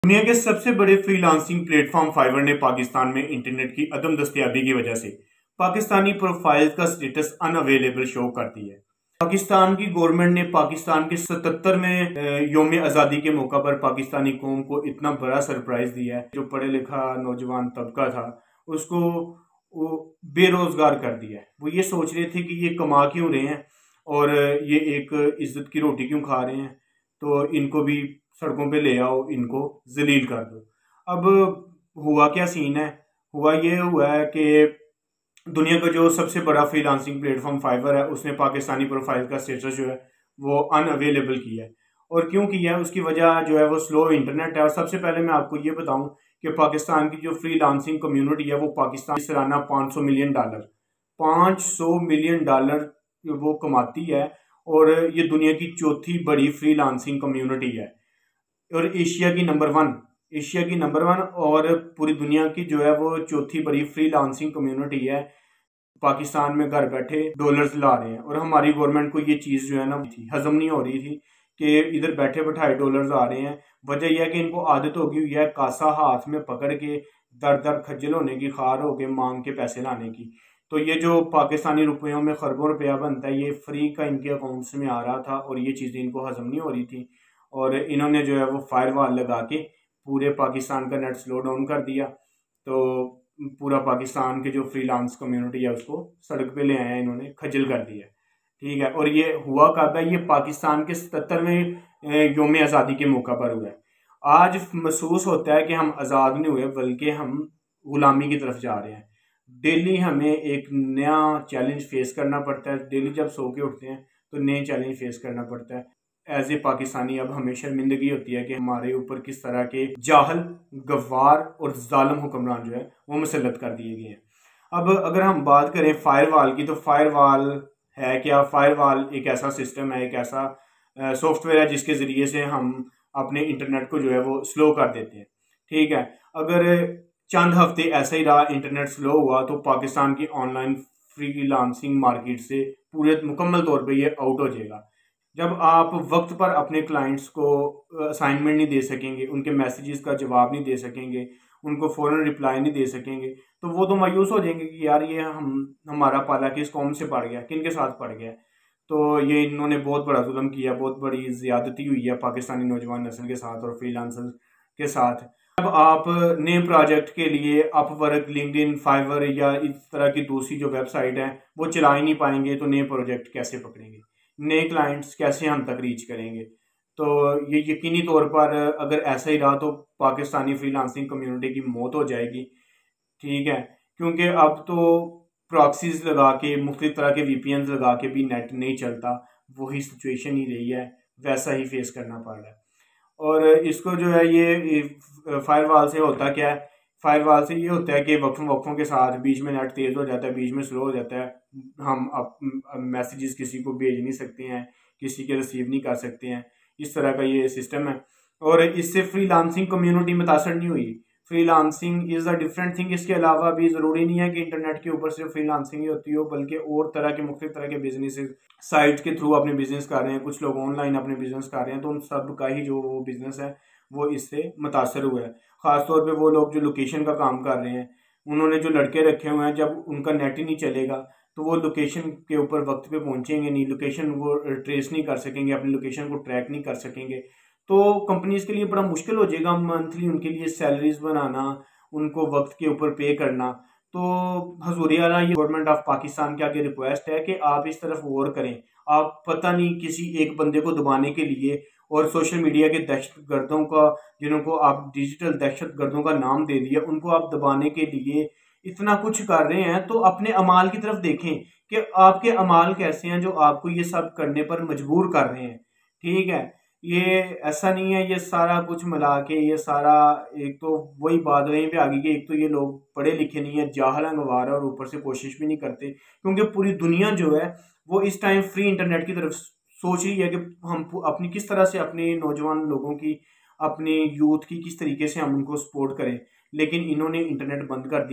दुनिया के सबसे बड़े फ्रीलांसिंग प्लेटफॉर्म फाइवर ने पाकिस्तान में इंटरनेट की अदम दस्तयाबी की वजह से पाकिस्तानी प्रोफाइल्स का स्टेटस अनअवेलेबल शो करती है। पाकिस्तान की गवर्नमेंट ने पाकिस्तान के 77वें योम आज़ादी के मौका पर पाकिस्तानी कौम को इतना बड़ा सरप्राइज दिया है। जो पढ़े लिखा नौजवान तबका था उसको वो बेरोजगार कर दिया है। वो ये सोच रहे थे कि ये कमा क्यों रहे हैं और ये एक इज्जत की रोटी क्यों खा रहे हैं, तो इनको भी सड़कों पे ले आओ, इनको जलील कर दो। अब हुआ क्या सीन है, हुआ है कि दुनिया का जो सबसे बड़ा फ्रीलांसिंग प्लेटफॉर्म फाइवर है उसने पाकिस्तानी प्रोफाइल का स्टेटस जो है वो अनअवेलेबल किया है। और क्यों किया है, उसकी वजह जो है वो स्लो इंटरनेट है। और सबसे पहले मैं आपको ये बताऊं कि पाकिस्तान की जो फ्रीलांसिंग कम्युनिटी है वो पाकिस्तान सालाना $500 मिलियन वो कमाती है और ये दुनिया की चौथी बड़ी फ्रीलांसिंग कम्युनिटी है और एशिया की नंबर वन और पूरी दुनिया की जो है वो चौथी बड़ी फ्रीलांसिंग कम्युनिटी है। पाकिस्तान में घर बैठे डॉलर्स ला रहे हैं और हमारी गवर्नमेंट को ये चीज़ जो है ना हजम नहीं हो रही थी कि इधर बैठे बैठाए डॉलर्स आ रहे हैं। वजह यह है कि इनको आदत हो गई है कासा हाथ में पकड़ के दर दर खज्जल होने की, खार होके मांग के पैसे लाने की। तो ये जो पाकिस्तानी रुपयों में खरबों रुपया बनता है ये फ्री का इनके अकाउंट्स में आ रहा था और ये चीज़ें इनको हजम नहीं हो रही थी और इन्होंने जो है वो फायरवॉल लगा के पूरे पाकिस्तान का नेट स्लो डाउन कर दिया। तो पूरा पाकिस्तान के जो फ्रीलांस कम्युनिटी है उसको सड़क पे ले आए, इन्होंने खजल कर दिया। ठीक है, और ये हुआ कब है, ये पाकिस्तान के 77वें योम आज़ादी के मौका पर हुआ है। आज महसूस होता है कि हम आज़ाद नहीं हुए बल्कि हम गुलामी की तरफ जा रहे हैं। डेली हमें एक नया चैलेंज फेस करना पड़ता है। डेली जब सो के उठते हैं तो नए चैलेंज फेस करना पड़ता है। एज ए पाकिस्तानी अब हमें शर्मिंदगी होती है कि हमारे ऊपर किस तरह के जाहल, गवार और जालिम हुक्मरान जो है वो मुसल्लत कर दिए गए हैं। अब अगर हम बात करें फायरवॉल की, तो फायरवॉल है क्या? फायरवॉल एक ऐसा सिस्टम है, एक ऐसा सॉफ्टवेयर है जिसके ज़रिए से हम अपने इंटरनेट को जो है वो स्लो कर देते हैं। ठीक है, अगर चंद हफ्ते ऐसा ही रहा, इंटरनेट स्लो हुआ, तो पाकिस्तान की ऑनलाइन फ्रीलांसिंग मार्केट से पूरे मुकम्मल तौर पे ये आउट हो जाएगा। जब आप वक्त पर अपने क्लाइंट्स को असाइनमेंट नहीं दे सकेंगे, उनके मैसेजेस का जवाब नहीं दे सकेंगे, उनको फ़ौरन रिप्लाई नहीं दे सकेंगे, तो वो तो मायूस हो जाएंगे कि यार ये हमारा पाला किस कौम से पड़ गया, किन के साथ पड़ गया। तो ये इन्होंने बहुत बड़ा जुल्म किया, बहुत बड़ी ज़्यादती हुई है पाकिस्तानी नौजवान नस्ल के साथ और फ्रीलांसर के साथ। अब आप नए प्रोजेक्ट के लिए अपवर्क, लिंक्डइन, फाइवर या इस तरह की दूसरी जो वेबसाइट है वो चला ही नहीं पाएंगे, तो नए प्रोजेक्ट कैसे पकड़ेंगे, नए क्लाइंट्स कैसे हम तक रीच करेंगे। तो ये यकीनी तौर पर अगर ऐसा ही रहा तो पाकिस्तानी फ्रीलांसिंग कम्युनिटी की मौत हो जाएगी। ठीक है, क्योंकि अब तो प्रॉक्सीज लगा के, मुख्तलिफ तरह के वीपीएन लगा के भी नेट नहीं चलता। वही सिचुएशन ही रही है, वैसा ही फेस करना पड़ रहा है। और इसको जो है ये फायरवॉल से होता क्या है, फायरवॉल से ये होता है कि वक्फों के साथ बीच में नेट तेज़ हो जाता है, बीच में स्लो हो जाता है। हम अब मैसेजेस किसी को भेज नहीं सकते हैं, किसी के रिसीव नहीं कर सकते हैं। इस तरह का ये सिस्टम है और इससे फ्रीलांसिंग कम्युनिटी मुतासर नहीं हुई। Freelancing is a different thing. इसके अलावा भी ज़रूरी नहीं है कि इंटरनेट के ऊपर सिर्फ फ्रीलांसिंग ही होती हो, बल्कि और तरह के मुख्तलिफ तरह के बिजनेस साइट के थ्रू अपने बिजनेस कर रहे हैं। कुछ लोग ऑनलाइन अपने बिजनेस कर रहे हैं, तो उन सब का ही जो वो बिजनेस है वो इससे मुतासर हुआ है। ख़ासतौर पे वो लोग जो लोकेशन का काम कर रहे हैं, उन्होंने जो लड़के रखे हुए हैं, जब उनका नेट ही नहीं चलेगा तो वो लोकेशन के ऊपर वक्त पे पहुंचेंगे नहीं, लोकेशन वो ट्रेस नहीं कर सकेंगे, अपनी लोकेशन को ट्रैक नहीं कर सकेंगे। तो कंपनीज के लिए बड़ा मुश्किल हो जाएगा मंथली उनके लिए सैलरीज बनाना, उनको वक्त के ऊपर पे करना। तो हजूरी आला ये गवर्नमेंट ऑफ पाकिस्तान के आगे रिक्वेस्ट है कि आप इस तरफ गौर करें। आप पता नहीं किसी एक बंदे को दबाने के लिए और सोशल मीडिया के दहशत गर्दों का, जिनको आप डिजिटल दहशत गर्दों का नाम दे दिया, उनको आप दबाने के लिए इतना कुछ कर रहे हैं, तो अपने अमाल की तरफ देखें कि आपके अमाल कैसे हैं जो आपको ये सब करने पर मजबूर कर रहे हैं। ठीक है, ये ऐसा नहीं है, ये सारा कुछ मिला के ये सारा, एक तो वही बात वहीं पे आ गई कि एक तो ये लोग पढ़े लिखे नहीं है, जाहल गंवार है और ऊपर से कोशिश भी नहीं करते। क्योंकि पूरी दुनिया जो है वो इस टाइम फ्री इंटरनेट की तरफ सोच रही है कि हम अपनी किस तरह से अपने नौजवान लोगों की, अपने यूथ की किस तरीके से हम उनको सपोर्ट करें। लेकिन इन्होंने इंटरनेट बंद कर दिया।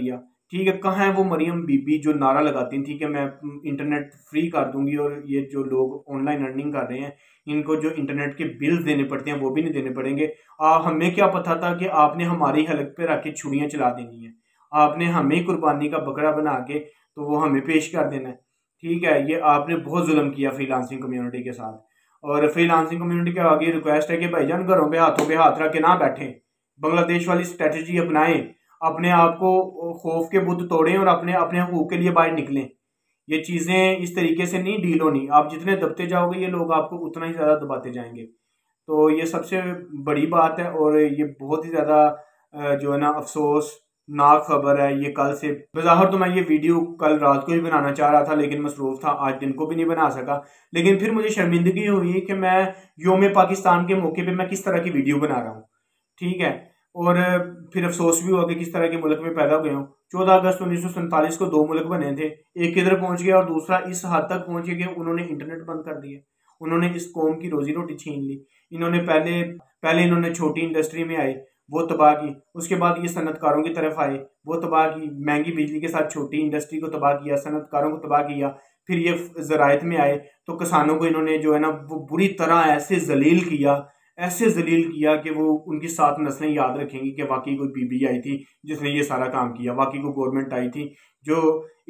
ठीक है, कहाँ है वो मरियम बीबी जो नारा लगाती थी कि मैं इंटरनेट फ्री कर दूंगी और ये जो लोग ऑनलाइन अर्निंग कर रहे हैं इनको जो इंटरनेट के बिल्स देने पड़ते हैं वो भी नहीं देने पड़ेंगे। हमें क्या पता था कि आपने हमारी हलक पे रख के छुरियाँ चला देनी है, आपने हमें कुर्बानी का बकरा बना के तो वो हमें पेश कर देना है। ठीक है, ये आपने बहुत जुल्म किया फ्रीलांसिंग कम्युनिटी के साथ। और फ्रीलांसिंग कम्युनिटी के आगे रिक्वेस्ट है कि भाईजान घरों पे हाथों पे हाथ रख के ना बैठें, बांग्लादेश वाली स्ट्रेटजी अपनाएं, अपने आप को खौफ के बुत तोड़ें और अपने अपने हकूक के लिए बाहर निकलें। ये चीज़ें इस तरीके से नहीं डील होनी, आप जितने दबते जाओगे ये लोग आपको उतना ही ज़्यादा दबाते जाएंगे। तो ये सबसे बड़ी बात है और ये बहुत ही ज़्यादा जो है ना अफसोस नाक खबर है। ये कल से बज़ाहिर तो मैं ये वीडियो कल रात को ही बनाना चाह रहा था लेकिन मसरूफ़ था, आज दिन को भी नहीं बना सका। लेकिन फिर मुझे शर्मिंदगी हुई कि मैं योम पाकिस्तान के मौके पे मैं किस तरह की वीडियो बना रहा हूँ। ठीक है, और फिर अफसोस भी हुआ कि किस तरह के मुल्क में पैदा हुए हूँ। 14 अगस्त 1947 को दो मुल्क बने थे, एक किधर पहुंच गया और दूसरा इस हद तक पहुंच गया कि उन्होंने इंटरनेट बंद कर दिया, उन्होंने इस कौम की रोजी रोटी छीन ली। इन्होंने पहले पहले इन्होंने छोटी इंडस्ट्री में आए, वो तबाह की, उसके बाद ये सनतकारों की तरफ आए, वो तबाह की, महंगी बिजली के साथ छोटी इंडस्ट्री को तबाह किया, सनतकारों को तबाह किया। फिर ये ज़रायत में आए तो किसानों को इन्होंने जो है ना वो बुरी तरह ऐसे जलील किया, ऐसे जलील किया कि वो उनकी 7 नस्लें याद रखेंगी कि वाकई कोई बीबी आई थी जिसने ये सारा काम किया, वाकई को गवर्नमेंट आई थी जो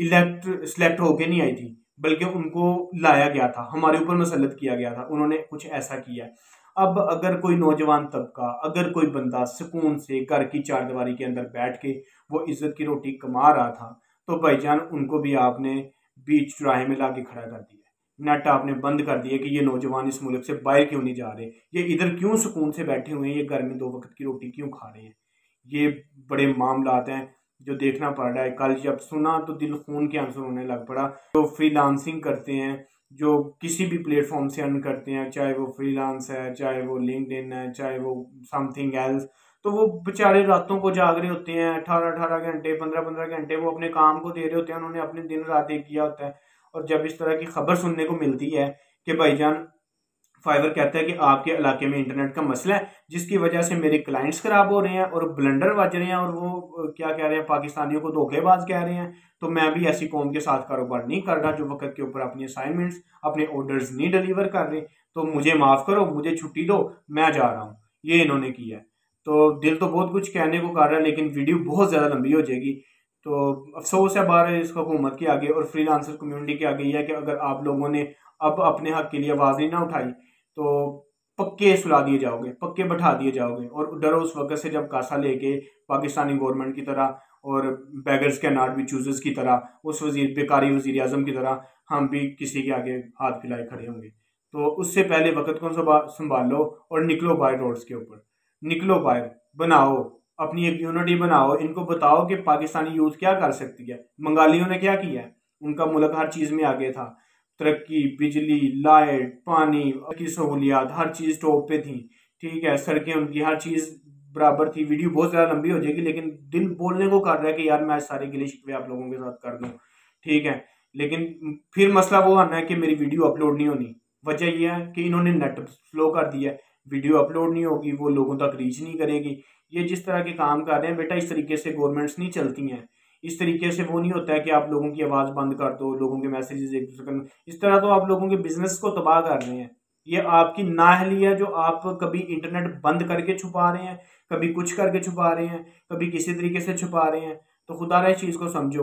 सिलेक्ट होके नहीं आई थी बल्कि उनको लाया गया था, हमारे ऊपर मुसल्लत किया गया था, उन्होंने कुछ ऐसा किया। अब अगर कोई नौजवान तबका, अगर कोई बंदा सुकून से घर की चारदीवारी के अंदर बैठ के वो इज्जत की रोटी कमा रहा था तो भाईजान उनको भी आपने बीच चौराहे में ला के खड़ा कर दिया, नेट आपने बंद कर दिया कि ये नौजवान इस मुल्क से बाहर क्यों नहीं जा रहे, ये इधर क्यों सुकून से बैठे हुए हैं, ये घर में 2 वक्त की रोटी क्यों खा रहे हैं। ये बड़े मामलात हैं जो देखना पड़ रहा है। कल जब सुना तो दिल खून के आंसू होने लग पड़ा। जो फ्रीलांसिंग करते हैं, जो किसी भी प्लेटफॉर्म से अर्न करते हैं, चाहे वो फ्रीलांस है, चाहे वो लिंक्डइन है, चाहे वो समथिंग एल्स, तो वो बेचारे रातों को जाग रहे होते हैं, 18-18 घंटे, 15-15 घंटे वो अपने काम को दे रहे होते हैं, उन्होंने अपने दिन रात एक किया होता है। और जब इस तरह की खबर सुनने को मिलती है कि भाईजान फाइवर कहता है कि आपके इलाके में इंटरनेट का मसला है जिसकी वजह से मेरे क्लाइंट्स खराब हो रहे हैं और ब्लंडर बज रहे हैं और वो क्या कह रहे हैं, पाकिस्तानियों को धोखेबाज कह रहे हैं, तो मैं भी ऐसी कौम के साथ कारोबार नहीं कर रहा जो वक्त के ऊपर अपनी असाइनमेंट्स, अपने ऑर्डर्स नहीं डिलीवर कर रहे, तो मुझे माफ़ करो, मुझे छुट्टी दो, मैं जा रहा हूँ। ये इन्होंने किया है। तो दिल तो बहुत कुछ कहने को कर रहा है लेकिन वीडियो बहुत ज़्यादा लंबी हो जाएगी। तो अफसोस है बार इस हुकूमत के आगे और फ्रीलांसर कम्युनिटी के आगे यह है कि अगर आप लोगों ने अब अपने हक के लिए आवाज़ नहीं ना उठाई तो पक्के सुला दिए जाओगे, पक्के बैठा दिए जाओगे। और डरो उस वक्त से जब कासा लेके पाकिस्तानी गवर्नमेंट की तरह और beggars can not be choosers की तरह, उस बेकारी वजीर आजम की तरह हम भी किसी के आगे हाथ फैलाए खड़े होंगे। तो उससे पहले वक्त को संभाल लो और निकलो बाहर, रोड्स के ऊपर निकलो बाहर, बनाओ अपनी एक यूनिटी बनाओ, इनको बताओ कि पाकिस्तानी यूथ क्या कर सकती है। बंगालियों ने क्या किया है, उनका मुल्क हर चीज़ में आगे था, तरक्की, बिजली, लाइट, पानी की सहूलियात, हर चीज़ टॉप पे थी। ठीक है, सड़कें उनकी हर चीज़ बराबर थी। वीडियो बहुत ज़्यादा लंबी हो जाएगी लेकिन दिल बोलने को कर रहा है कि यार मैं सारे गिले शिकवे आप लोगों के साथ कर दूं। ठीक है, लेकिन फिर मसला वो आना है कि मेरी वीडियो अपलोड नहीं होनी। वजह यह है कि इन्होंने नेट स्लो कर दिया है, वीडियो अपलोड नहीं होगी, वो लोगों तक रीच नहीं करेगी। ये जिस तरह के काम कर रहे हैं बेटा, इस तरीके से गवर्नमेंट्स नहीं चलती हैं। इस तरीके से वो नहीं होता है कि आप लोगों की आवाज़ बंद कर दो, लोगों के मैसेजेस एक दूसरे को, इस तरह तो आप लोगों के बिजनेस को तबाह कर रहे हैं। ये आपकी नाअहली है जो आप कभी इंटरनेट बंद करके छुपा रहे हैं, कभी कुछ करके छुपा रहे हैं, कभी किसी तरीके से छुपा रहे हैं। तो खुदा इस चीज़ को समझो।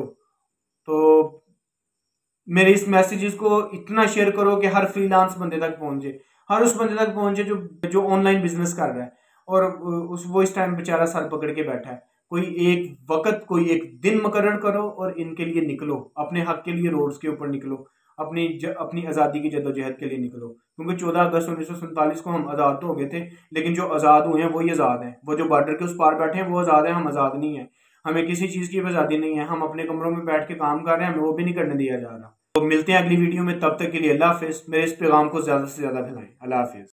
तो मेरे इस मैसेजेस को इतना शेयर करो कि हर फ्रीलांस बंदे तक पहुंचे, हर उस बंदे तक पहुंचे जो जो ऑनलाइन बिजनेस कर रहा है और उस वो इस टाइम बेचारा सर पकड़ के बैठा है। कोई एक वक्त, कोई एक दिन मुकर्रर करो और इनके लिए निकलो, अपने हक के लिए रोड्स के ऊपर निकलो, अपनी आज़ादी की जद्दोजहद के लिए निकलो। क्योंकि 14 अगस्त 1947 को हम आज़ाद तो हो गए थे लेकिन जो आज़ाद हुए हैं वही आज़ाद हैं, वो जो बॉर्डर के उस पार बैठे हैं वो आज़ाद हैं, हम आज़ाद नहीं हैं। हमें किसी चीज़ की आज़ादी नहीं है, हम अपने कमरों में बैठ के काम कर रहे हैं, हमें वो भी नहीं करने दिया जा रहा। तो मिलते हैं अगली वीडियो में, तब तक के लिए अल्लाह हाफिज़। मेरे इस पैगाम को ज़्यादा से ज़्यादा फैलाएं। अल्लाह हाफिज़।